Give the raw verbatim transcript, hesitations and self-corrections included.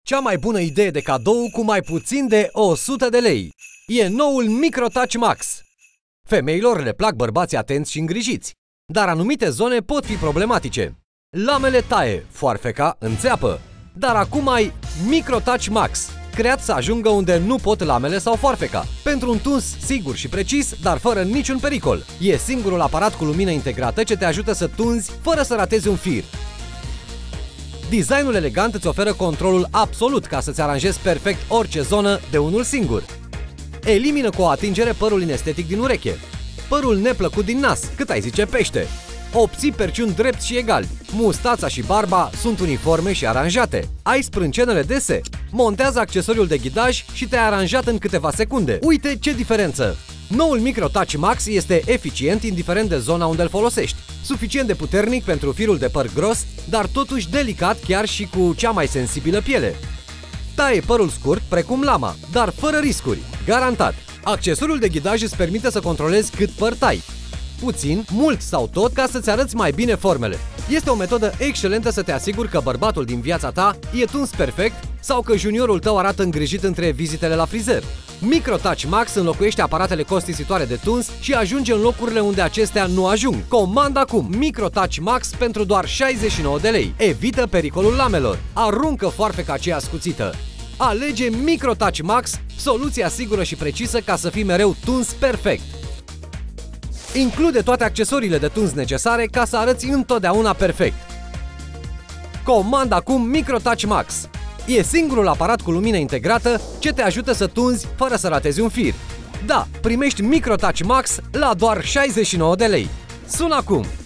Cea mai bună idee de cadou cu mai puțin de o sută de lei. E noul Microtouch Max. Femeilor le plac bărbații atenți și îngrijiți, dar anumite zone pot fi problematice. Lamele taie, foarfeca înțeapă, dar acum ai Microtouch Max, creat să ajungă unde nu pot lamele sau foarfeca. Pentru un tuns sigur și precis, dar fără niciun pericol. E singurul aparat cu lumină integrată ce te ajută să tunzi fără să ratezi un fir. Designul elegant îți oferă controlul absolut ca să-ți aranjezi perfect orice zonă de unul singur. Elimină cu o atingere părul inestetic din ureche, părul neplăcut din nas, cât ai zice pește. Obții perciuni drepți și egali, mustața și barba sunt uniforme și aranjate, ai sprâncenele dese, montează accesoriul de ghidaj și te-ai aranjat în câteva secunde. Uite ce diferență! Noul Microtouch Max este eficient indiferent de zona unde îl folosești, suficient de puternic pentru firul de păr gros, dar totuși delicat chiar și cu cea mai sensibilă piele. Taie părul scurt precum lama, dar fără riscuri, garantat. Accesoriul de ghidaj îți permite să controlezi cât păr tai, puțin, mult sau tot, ca să-ți arăți mai bine formele. Este o metodă excelentă să te asiguri că bărbatul din viața ta e tuns perfect sau că juniorul tău arată îngrijit între vizitele la frizer. Microtouch Max înlocuiește aparatele costisitoare de tuns și ajunge în locurile unde acestea nu ajung. Comandă acum Microtouch Max pentru doar șaizeci și nouă de lei. Evită pericolul lamelor. Aruncă foarfeca aceea ascuțită. Alege Microtouch Max, soluția sigură și precisă ca să fii mereu tuns perfect. Include toate accesoriile de tuns necesare ca să arăți întotdeauna perfect. Comandă acum Microtouch Max. E singurul aparat cu lumină integrată ce te ajută să tunzi fără să ratezi un fir. Da, primești Microtouch Max la doar șaizeci și nouă de lei. Sună acum!